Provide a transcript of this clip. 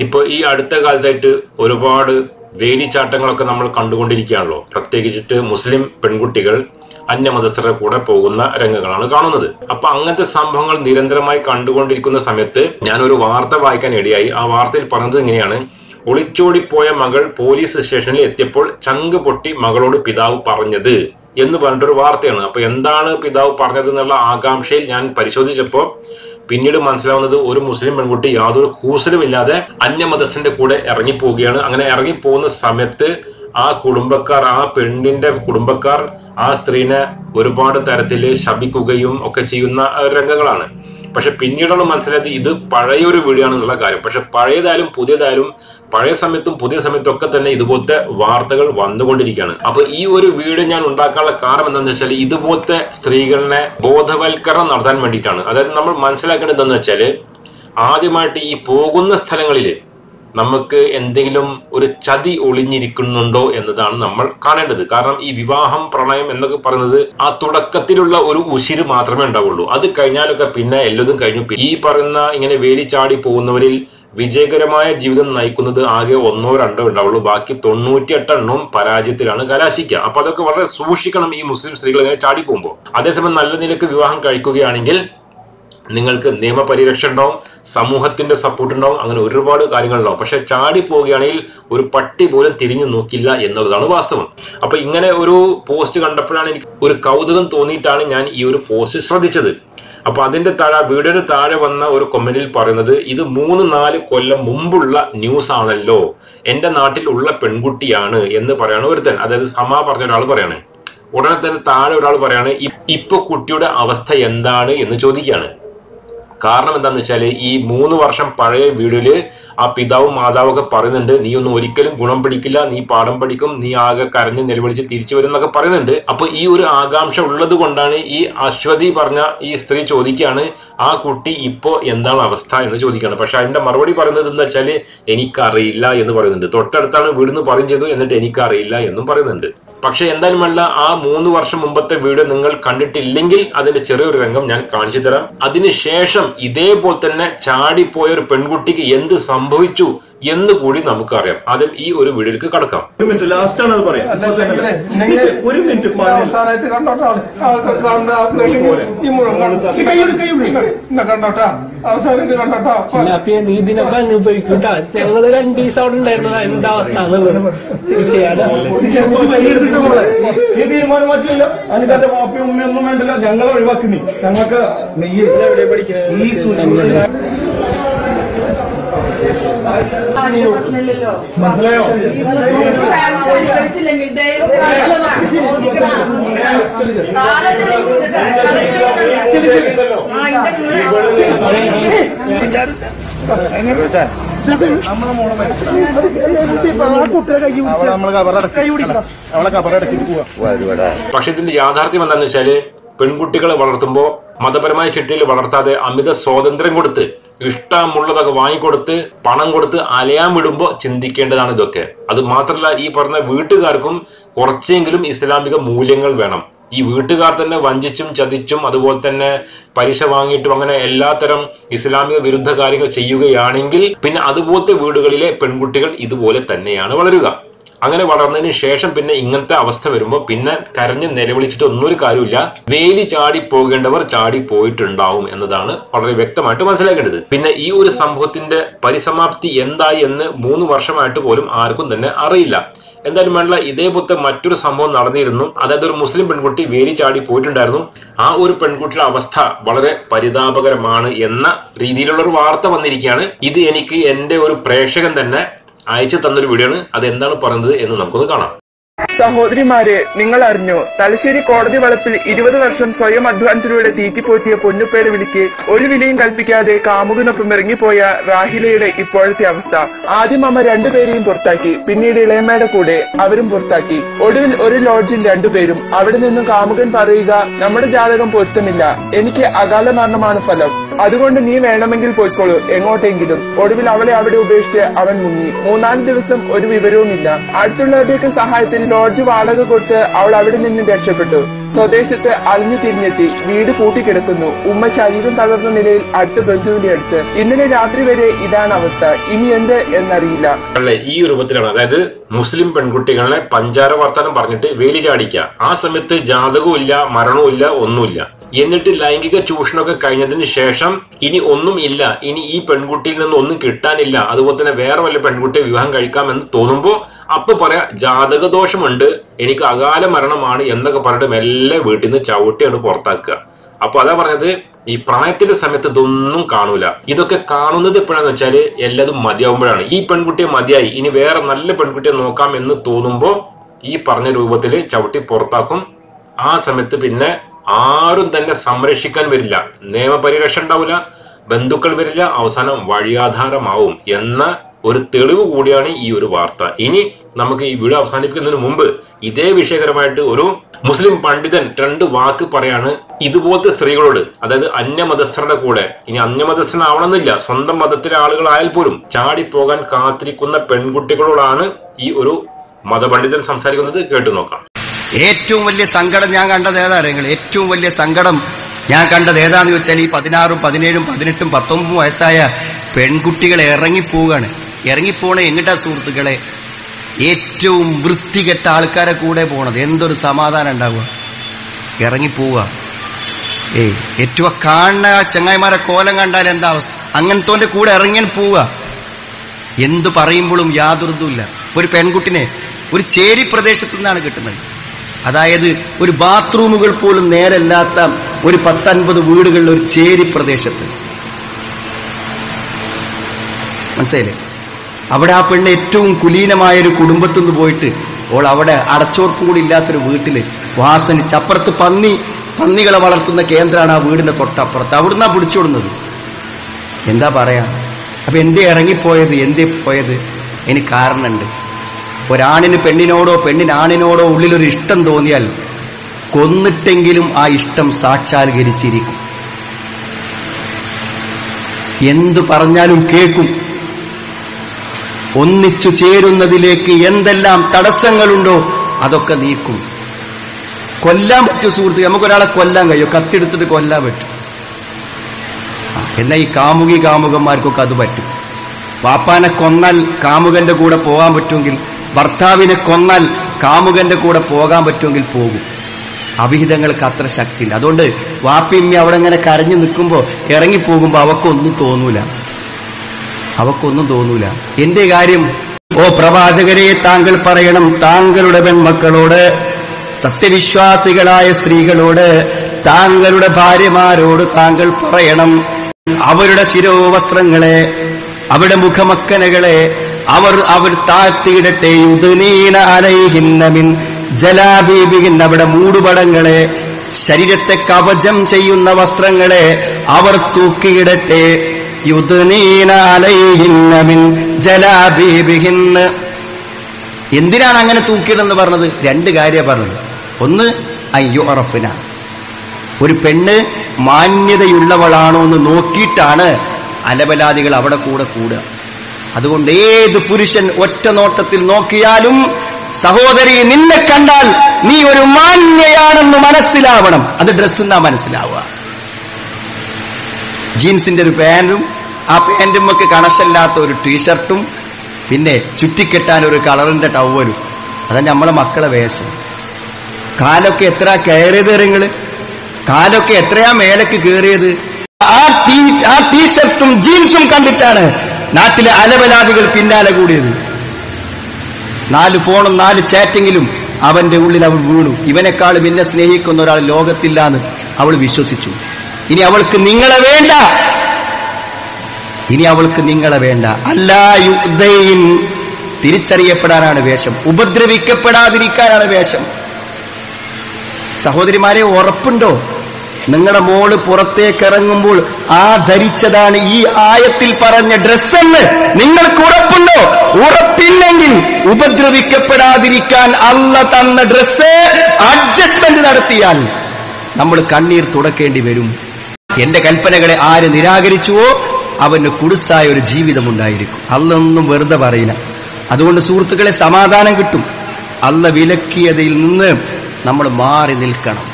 ഇപ്പോൾ ഈ അടുത്ത കാലത്തായിട്ട് ഒരുപാട് വേലിച്ചാട്ടങ്ങളൊക്കെ നമ്മൾ കണ്ടുകൊണ്ടിരിക്കുകയാണല്ലോ. പ്രത്യേകിച്ചിട്ട് മുസ്ലിം പെൺകുട്ടികൾ അന്യമതസ്ഥരുടെ കൂടെ പോകുന്ന രംഗങ്ങളാണ് കാണുന്നത്. അപ്പൊ അങ്ങനത്തെ സംഭവങ്ങൾ നിരന്തരമായി കണ്ടുകൊണ്ടിരിക്കുന്ന സമയത്ത് ഞാൻ ഒരു വാർത്ത വായിക്കാൻ ഇടയായി. ആ വാർത്തയിൽ പറഞ്ഞത് ഇങ്ങനെയാണ്: ഒളിച്ചോടിപ്പോയ മകൾ പോലീസ് സ്റ്റേഷനിൽ എത്തിയപ്പോൾ ചങ്ക് പൊട്ടി മകളോട് പിതാവ് പറഞ്ഞത് എന്ന് പറഞ്ഞിട്ടൊരു വാർത്തയാണ്. അപ്പൊ എന്താണ് പിതാവ് പറഞ്ഞത് എന്നുള്ള ആകാംക്ഷയിൽ ഞാൻ പരിശോധിച്ചപ്പോൾ പിന്നീട് മനസ്സിലാവുന്നത് ഒരു മുസ്ലിം പെൺകുട്ടി യാതൊരു കൂസലുമില്ലാതെ അന്യമതസ്ഥന്റെ കൂടെ ഇറങ്ങിപ്പോവുകയാണ്. അങ്ങനെ ഇറങ്ങിപ്പോകുന്ന സമയത്ത് ആ കുടുംബക്കാർ, ആ പെണ്ണിന്റെ കുടുംബക്കാർ ആ സ്ത്രീനെ ഒരുപാട് തരത്തിൽ ശപിക്കുകയും ഒക്കെ ചെയ്യുന്ന രംഗങ്ങളാണ്. പക്ഷെ പിന്നീടാണ് മനസ്സിലായത് ഇത് പഴയൊരു വീഡിയോ ആണെന്നുള്ള കാര്യം. പക്ഷെ പഴയതായാലും പുതിയതായാലും പഴയ സമയത്തും പുതിയ സമയത്തും ഒക്കെ തന്നെ ഇതുപോലത്തെ വാർത്തകൾ വന്നുകൊണ്ടിരിക്കുകയാണ്. അപ്പൊ ഈ ഒരു വീഡിയോ ഞാൻ ഉണ്ടാക്കാനുള്ള കാരണം എന്താണെന്ന് വെച്ചാൽ ഇതുപോലത്തെ സ്ത്രീകളെ ബോധവൽക്കരണം നടത്താൻ വേണ്ടിയിട്ടാണ്. അതായത് നമ്മൾ മനസ്സിലാക്കേണ്ടത് എന്താണെന്ന് വെച്ചാൽ ആദ്യമായിട്ട് ഈ പോകുന്ന സ്ഥലങ്ങളിൽ നമുക്ക് എന്തെങ്കിലും ഒരു ചതി ഒളിഞ്ഞിരിക്കുന്നുണ്ടോ എന്നതാണ് നമ്മൾ കാണേണ്ടത്. കാരണം ഈ വിവാഹം, പ്രണയം എന്നൊക്കെ പറയുന്നത് ആ തുടക്കത്തിലുള്ള ഒരു ഉശിര് മാത്രമേ ഉണ്ടാവുള്ളൂ. അത് കഴിഞ്ഞാലൊക്കെ പിന്നെ എല്ലതും കഴിഞ്ഞു. ഈ പറയുന്ന ഇങ്ങനെ വേലി ചാടി പോകുന്നവരിൽ വിജയകരമായ ജീവിതം നയിക്കുന്നത് ആകെ 1 or 2 ഉണ്ടാവുള്ളൂ. ബാക്കി 98 എണ്ണവും പരാജയത്തിലാണ് കലാശിക്കുക. അപ്പൊ അതൊക്കെ വളരെ സൂക്ഷിക്കണം ഈ മുസ്ലിം സ്ത്രീകൾ ഇങ്ങനെ ചാടി പോകുമ്പോൾ. അതേസമയം നല്ല നിലക്ക് വിവാഹം കഴിക്കുകയാണെങ്കിൽ നിങ്ങൾക്ക് നിയമപരിരക്ഷ ഉണ്ടാവും, സമൂഹത്തിന്റെ സപ്പോർട്ട് ഉണ്ടാവും, അങ്ങനെ ഒരുപാട് കാര്യങ്ങളുണ്ടാവും. പക്ഷെ ചാടി പോവുകയാണെങ്കിൽ ഒരു പട്ടി പോലും തിരിഞ്ഞു നോക്കില്ല എന്നുള്ളതാണ് വാസ്തവം. അപ്പൊ ഇങ്ങനെ ഒരു പോസ്റ്റ് കണ്ടപ്പോഴാണ് എനിക്ക് ഒരു കൗതുകം തോന്നിയിട്ടാണ് ഞാൻ ഈ ഒരു പോസ്റ്റ് ശ്രദ്ധിച്ചത്. അപ്പൊ അതിന്റെ താഴെ, വീഡിയോയുടെ താഴെ വന്ന ഒരു കമന്റിൽ പറയുന്നത്, ഇത് 3-4 കൊല്ലം മുമ്പുള്ള ന്യൂസ് ആണല്ലോ, എന്റെ നാട്ടിൽ ഉള്ള പെൺകുട്ടിയാണ് എന്ന് പറയാണ് ഒരുത്തൻ. അതായത് സമ പറഞ്ഞ ഒരാൾ പറയാണ്. ഉടനെ തന്നെ താഴെ ഒരാൾ പറയാണ്, ഇപ്പൊ കുട്ടിയുടെ അവസ്ഥ എന്താണ് എന്ന് ചോദിക്കുകയാണ്. കാരണം എന്താന്ന് വെച്ചാല് ഈ 3 വർഷം പഴയ വീഡിയോയില് ആ പിതാവും മാതാവും ഒക്കെ പറയുന്നുണ്ട്, നീ ഒന്നും ഒരിക്കലും ഗുണം പിടിക്കില്ല, നീ പാഠം പഠിക്കും, നീ ആകെ കരഞ്ഞ് നിലവിളിച്ച് തിരിച്ചു വരും എന്നൊക്കെ പറയുന്നുണ്ട്. അപ്പൊ ഈ ഒരു ആകാംക്ഷ ഉള്ളത് കൊണ്ടാണ് ഈ അശ്വതി പറഞ്ഞ ഈ സ്ത്രീ ചോദിക്കുകയാണ്, ആ കുട്ടി ഇപ്പോ എന്താണ് അവസ്ഥ എന്ന് ചോദിക്കുകയാണ്. പക്ഷെ അതിന്റെ മറുപടി പറയുന്നത് എന്താ വെച്ചാല് എനിക്കറിയില്ല എന്ന് പറയുന്നുണ്ട്. തൊട്ടടുത്താണ് വീടെന്ന് പറയും ചെയ്തു, എന്നിട്ട് എനിക്കറിയില്ല എന്നും പറയുന്നുണ്ട്. പക്ഷെ എന്തായാലും അല്ല, ആ 3 വർഷം മുമ്പത്തെ വീഡിയോ നിങ്ങൾ കണ്ടിട്ടില്ലെങ്കിൽ അതിന്റെ ചെറിയൊരു രംഗം ഞാൻ കാണിച്ചു തരാം. അതിനുശേഷം ഇതേപോലെ തന്നെ ചാടിപ്പോയ ഒരു പെൺകുട്ടിക്ക് എന്ത് സംഭവിച്ചു എന്ന് കൂടി നമുക്കറിയാം. ആദ്യം ഈ ഒരു വീഡിയോയിലേക്ക് കടക്കാം. ഇതിനൊക്കെ അനുഭവിക്കൂട്ടാ. ഞങ്ങള് 2 ദിവസം അവിടെ ഉണ്ടായിരുന്നത് എന്താ അവസ്ഥ തീരുമാനം മാറ്റില്ല. അതിന്റെ വാപ്പയും ഉമ്മയൊന്നും വേണ്ടില്ല, ഞങ്ങളെ ഒഴിവാക്കി. ഞങ്ങൾക്ക് എവിടെ പഠിക്കുന്നത് മനസ്സിലായോ? പക്ഷെ ഇതിന്റെ യാഥാർത്ഥ്യം എന്താണെന്ന് വെച്ചാല് പെൺകുട്ടികളെ വളർത്തുമ്പോൾ മതപരമായ ചിട്ടയിൽ വളർത്താതെ അമിത സ്വാതന്ത്ര്യം കൊടുത്ത് ഇഷ്ടമുള്ളതൊക്കെ വാങ്ങിക്കൊടുത്ത് പണം കൊടുത്ത് അലയാൻ വിടുമ്പോൾ ചിന്തിക്കേണ്ടതാണ് ഇതൊക്കെ. അത് മാത്രമല്ല, ഈ പറഞ്ഞ വീട്ടുകാർക്കും കുറച്ചെങ്കിലും ഇസ്ലാമിക മൂല്യങ്ങൾ വേണം. ഈ വീട്ടുകാർ തന്നെ വഞ്ചിച്ചും ചതിച്ചും അതുപോലെ തന്നെ പലിശ വാങ്ങിയിട്ടും അങ്ങനെ എല്ലാത്തരം ഇസ്ലാമിക വിരുദ്ധ കാര്യങ്ങൾ ചെയ്യുകയാണെങ്കിൽ പിന്നെ അതുപോലത്തെ വീടുകളിലെ പെൺകുട്ടികൾ ഇതുപോലെ തന്നെയാണ് വളരുക. അങ്ങനെ വളർന്നതിന് ശേഷം പിന്നെ ഇങ്ങനത്തെ അവസ്ഥ വരുമ്പോൾ പിന്നെ കരഞ്ഞ് നിലവിളിച്ചിട്ട് ഒന്നൊരു കാര്യമില്ല. വേലി ചാടി പോകേണ്ടവർ ചാടി പോയിട്ടുണ്ടാവും എന്നതാണ് വളരെ വ്യക്തമായിട്ട് മനസ്സിലാക്കേണ്ടത്. പിന്നെ ഈ ഒരു സംഭവത്തിന്റെ പരിസമാപ്തി എന്തായി എന്ന് 3 വർഷമായിട്ട് പോലും ആർക്കും തന്നെ അറിയില്ല. എന്തായാലും വേണ്ട, ഇതേപോലത്തെ മറ്റൊരു സംഭവം നടന്നിരുന്നു. അതായത് ഒരു മുസ്ലിം പെൺകുട്ടി വേലി ചാടി പോയിട്ടുണ്ടായിരുന്നു. ആ ഒരു പെൺകുട്ടിയുടെ അവസ്ഥ വളരെ പരിതാപകരമാണ് എന്ന രീതിയിലുള്ള ഒരു വാർത്ത വന്നിരിക്കുകയാണ്. ഇത് എനിക്ക് എന്റെ ഒരു പ്രേക്ഷകൻ തന്നെ അയച്ചു തന്നൊരു വീഡിയോ ആണ്. അതെന്താണ് പറയുന്നത് എന്ന് നമുക്കൊന്ന് കാണാം. സഹോദരിമാരെ, നിങ്ങൾ അറിഞ്ഞോ, തലശ്ശേരി കോടതി വളപ്പിൽ 20 വർഷം സ്വയം അധ്വാനത്തിലൂടെ തീറ്റിപ്പോറ്റിയ പൊന്നുപ്പേരെ വിളിക്ക് ഒരു വിലയും കൽപ്പിക്കാതെ കാമുകനൊപ്പം ഇറങ്ങിപ്പോയ റാഹിലയുടെ ഇപ്പോഴത്തെ അവസ്ഥ. ആദ്യം അമ്മ 2 പേരെയും പുറത്താക്കി, പിന്നീട് ഇളയമ്മയുടെ കൂടെ അവരും പുറത്താക്കി. ഒടുവിൽ ഒരു ലോഡ്ജിൽ 2 പേരും. അവിടെ നിന്നും കാമുകൻ പറയുക, നമ്മുടെ ജാതകം പൊരുത്തമില്ല, എനിക്ക് അകാല മരണമാണ് ഫലം. അതുകൊണ്ട് നീ വേണമെങ്കിൽ പോയിക്കോളൂ എങ്ങോട്ടെങ്കിലും. ഒടുവിൽ അവളെ അവിടെ ഉപേക്ഷിച്ച് അവൻ മുങ്ങി. 3-4 ദിവസം ഒരു വിവരവുമില്ല. അടുത്തുള്ളവരുടെയൊക്കെ സഹായത്തിൽ ലോഡ്ജ് വാടക കൊടുത്ത് അവൾ അവിടെ നിന്നും രക്ഷപ്പെട്ടു. സ്വദേശത്ത് അലിഞ്ഞു തിരിഞ്ഞെത്തി. വീട് കൂട്ടിക്കിടക്കുന്നു. ഉമ്മ ശരീരം തളർന്ന നിലയിൽ അടുത്ത ബന്ധുവിന്റെ അടുത്ത്. ഇന്നലെ രാത്രി വരെ ഇതാണ് അവസ്ഥ. ഇനി എന്ത് എന്നറിയില്ല. ഈ രൂപത്തിലാണ്, അതായത് മുസ്ലിം പെൺകുട്ടികളെ പഞ്ചാര വർത്താനം പറഞ്ഞിട്ട് വേലി ചാടിക്കുക. ആ സമയത്ത് ജാതകവും ഇല്ല, മരണവും ഇല്ല, ഒന്നുമില്ല. എന്നിട്ട് ലൈംഗിക ചൂഷണമൊക്കെ കഴിഞ്ഞതിന് ശേഷം ഇനി ഒന്നും ഇല്ല, ഇനി ഈ പെൺകുട്ടിയിൽ നിന്ന് ഒന്നും കിട്ടാനില്ല, അതുപോലെ തന്നെ വേറെ വല്ല പെൺകുട്ടിയെ വിവാഹം കഴിക്കാമെന്ന് തോന്നുമ്പോ അപ്പൊ പറയാ ജാതകദോഷമുണ്ട്, എനിക്ക് അകാല മരണമാണ് എന്നൊക്കെ പറഞ്ഞിട്ട് മെല്ലെ വീട്ടിൽ നിന്ന് ചവിട്ടിയാണ് പുറത്താക്കുക. അപ്പൊ അതാ പറഞ്ഞത്, ഈ പ്രണയത്തിന്റെ സമയത്ത് ഇതൊന്നും കാണൂല. ഇതൊക്കെ കാണുന്നത് എപ്പോഴാന്ന് വെച്ചാല് എല്ലാതും മതിയാവുമ്പോഴാണ്. ഈ പെൺകുട്ടിയെ മതിയായി, ഇനി വേറെ നല്ല പെൺകുട്ടിയെ നോക്കാം എന്ന് തോന്നുമ്പോ ഈ പറഞ്ഞ രൂപത്തില് ചവിട്ടി പുറത്താക്കും. ആ സമയത്ത് പിന്നെ ആരും തന്നെ സംരക്ഷിക്കാൻ വരില്ല, നിയമപരിരക്ഷ ഉണ്ടാവില്ല, ബന്ധുക്കൾ വരില്ല, അവസാനം വഴിയാധാരമാവും എന്ന ഒരു തെളിവ് കൂടിയാണ് ഈ ഒരു വാർത്ത. ഇനി നമുക്ക് ഈ വീഡിയോ അവസാനിപ്പിക്കുന്നതിന് മുമ്പ് ഇതേ വിഷയകരമായിട്ട് ഒരു മുസ്ലിം പണ്ഡിതൻ 2 വാക്ക് പറയാണ് ഇതുപോലത്തെ സ്ത്രീകളോട്, അതായത് അന്യമതസ്ഥരുടെ കൂടെ, ഇനി അന്യമതസ്ഥനാവണമെന്നില്ല, സ്വന്തം മതത്തിലെ ആളുകളായാൽ പോലും ചാടിപ്പോകാൻ കാത്തിരിക്കുന്ന പെൺകുട്ടികളോടാണ് ഈ ഒരു മതപണ്ഡിതൻ സംസാരിക്കുന്നത്. കേട്ടു നോക്കാം. ഏറ്റവും വലിയ സങ്കടം ഞാൻ കണ്ടത് ഏതാണെങ്കിൽ, ഏറ്റവും വലിയ സങ്കടം ഞാൻ കണ്ടത് ഏതാന്ന് വെച്ചാൽ ഈ 16, 17, 18, 19 വയസ്സായ പെൺകുട്ടികൾ ഇറങ്ങിപ്പോവുകയാണ്. ഇറങ്ങിപ്പോണ എങ്ങട്ടാ സുഹൃത്തുക്കളെ? ഏറ്റവും വൃത്തികെട്ട ആൾക്കാരെ കൂടെ പോണത്. എന്തൊരു സമാധാനം ഉണ്ടാവുക, ഇറങ്ങിപ്പോവുക. ഏറ്റവും കാണുന്ന ചങ്ങായിമാരെ കോലം കണ്ടാൽ എന്താ അവസ്ഥ? അങ്ങനത്തെ കൂടെ ഇറങ്ങി പോവുക. എന്തു പറയുമ്പോഴും യാതൊരുതുമില്ല. ഒരു പെൺകുട്ടിനെ ഒരു ചേരി പ്രദേശത്തു നിന്നാണ് കിട്ടുന്നത്. അതായത് ഒരു ബാത്റൂമുകൾ പോലും നേരല്ലാത്ത ഒരു 10-50 വീടുകളിൽ ഒരു ചേരി പ്രദേശത്ത്, മനസ്സിലായില്ലേ? അവിടെ ആ പെണ്ണ് ഏറ്റവും കുലീനമായൊരു കുടുംബത്തിൽ നിന്ന് പോയിട്ട് ഓൾ അവിടെ അടച്ചോർപ്പും കൂടി ഇല്ലാത്തൊരു വീട്ടില് വാസനിച്ച്, അപ്പുറത്ത് പന്നികളെ വളർത്തുന്ന കേന്ദ്രമാണ് ആ വീടിന്റെ തൊട്ടപ്പുറത്ത്. അവിടുന്ന് പിടിച്ചോടുന്നത്. എന്താ പറയാ? അപ്പൊ എന്തേ ഇറങ്ങിപ്പോയത്? എന്തേ പോയത്? അതിന് കാരണമുണ്ട്. ഒരാണിന് പെണ്ണിനോടോ പെണ്ണിന് ആണിനോടോ ഉള്ളിലൊരു ഇഷ്ടം തോന്നിയാൽ കൊന്നിട്ടെങ്കിലും ആ ഇഷ്ടം സാക്ഷാത്കരിച്ചിരിക്കും. എന്തു പറഞ്ഞാലും കേൾക്കും. ഒന്നിച്ചു ചേരുന്നതിലേക്ക് എന്തെല്ലാം തടസ്സങ്ങളുണ്ടോ അതൊക്കെ നീക്കും. കൊല്ലാൻ പറ്റും സുഹൃത്തുക്കളെ, നമുക്കൊരാളെ കൊല്ലാൻ കഴിയും, കത്തിയെടുത്തിട്ട് കൊല്ലാൻ പറ്റും. എന്നാൽ ഈ കാമുകന്മാർക്കൊക്കെ അത് പറ്റും. വാപ്പാനെ കൊന്നാൽ കാമുകന്റെ കൂടെ പോകാൻ പറ്റുമെങ്കിൽ, ഭർത്താവിനെ കൊന്നാൽ കാമുകന്റെ കൂടെ പോകാൻ പറ്റുമെങ്കിൽ പോകും. അവിഹിതങ്ങൾക്ക് അത്ര ശക്തിയില്ല. അതുകൊണ്ട് വാപ്പിയമ്മ അവിടെ ഇങ്ങനെ കരഞ്ഞു നിൽക്കുമ്പോൾ ഇറങ്ങിപ്പോകുമ്പോൾ അവക്കൊന്നും തോന്നൂല. എന്റെ കാര്യം, ഓ പ്രവാചകരെ, താങ്കൾ പറയണം താങ്കളുടെ പെൺമക്കളോട്, സത്യവിശ്വാസികളായ സ്ത്രീകളോട്, താങ്കളുടെ ഭാര്യമാരോട് താങ്കൾ പറയണം, അവരുടെ ശിരോവസ്ത്രങ്ങളെ, അവരുടെ മുഖമക്കനകളെ അവർ താഴ്ത്തിയിടട്ടെ. യുദ്നീന അലൈഹിന്ന മിൻ ജലാബീബിഹിൻ, അവിടെ മൂടുപടങ്ങളെ, ശരീരത്തെ കവചം ചെയ്യുന്ന വസ്ത്രങ്ങളെ അവർ തൂക്കിയിടട്ടെ. യുദ്നീന അലൈഹിന്ന മിൻ ജലാബീബിഹിൻ. എന്തിനാണ് അങ്ങനെ തൂക്കിയിടെന്ന് പറഞ്ഞത്? 2 കാര്യം പറഞ്ഞത്. ഒന്ന്, അയ്യുറഫിന, ഒരു പെണ്ണ് മാന്യതയുള്ളവളാണോ എന്ന് നോക്കിയിട്ടാണ് അലബലാദികൾ അവിടെ കൂടുക. അതുകൊണ്ട് ഏത് പുരുഷൻ ഒറ്റ നോട്ടത്തിൽ നോക്കിയാലും, സഹോദരി, നിന്നെ കണ്ടാൽ നീ ഒരു മാന്യയാണെന്ന് മനസ്സിലാവണം. അത് ഡ്രസ്സെന്നാ മനസ്സിലാവുക. ജീൻസിന്റെ ഒരു പാന്റും ആ പാന്റും ഒക്കെ കണശല്ലാത്ത ഒരു ടീഷർട്ടും പിന്നെ ചുറ്റിക്കെട്ടാൻ ഒരു കളറിന്റെ ടവലും, അതാ നമ്മളെ മക്കളെ വേഷം. കാലൊക്കെ എത്ര കയറിയത് നിങ്ങള്, കാലൊക്കെ എത്രയാ മേലേക്ക് കയറിയത്. ആ ടീഷർട്ടും ജീൻസും കണ്ടിട്ടാണ് നാട്ടിലെ അലബലാദികൾ പിന്നാലെ കൂടിയത്. 4 ഫോണും 4 ചാറ്റിങ്ങിലും അവന്റെ ഉള്ളിൽ അവൾ വീണു. ഇവനെക്കാളും എന്നെ സ്നേഹിക്കുന്ന ഒരാൾ ലോകത്തില്ലാന്ന് അവൾ വിശ്വസിച്ചു. ഇനി അവൾക്ക് നിങ്ങളെ വേണ്ട. അല്ലായുദൈൻ, തിരിച്ചറിയപ്പെടാനാണ് വേഷം, ഉപദ്രവിക്കപ്പെടാതിരിക്കാനാണ് വേഷം. സഹോദരിമാരെ, ഉറപ്പുണ്ടോ നിങ്ങളുടെ മോള് പുറത്തേക്ക് ഇറങ്ങുമ്പോൾ ആ ധരിച്ചതാണ് ഈ ആയത്തിൽ പറഞ്ഞ ഡ്രസ്സെന്ന് നിങ്ങൾക്ക് ഉറപ്പുണ്ടോ? ഉറപ്പില്ലെങ്കിൽ ഉപദ്രവിക്കപ്പെടാതിരിക്കാൻ അള്ളാഹ് തന്ന ഡ്രസ്സ് അഡ്ജസ്റ്റ്മെന്റ് നടത്തിയാൽ നമ്മൾ കണ്ണീർ തുടക്കേണ്ടി വരും. എന്റെ കൽപ്പനകളെ ആര് നിരാകരിച്ചുവോ അവന് കുടുസായ ഒരു ജീവിതം ഉണ്ടായിരിക്കും. അല്ലൊന്നും വെറുതെ പറയില്ല. അതുകൊണ്ട് സുഹൃത്തുക്കളെ, സമാധാനം കിട്ടും. അല്ല വിലക്കിയതിൽ നിന്ന് നമ്മൾ മാറി നിൽക്കണം.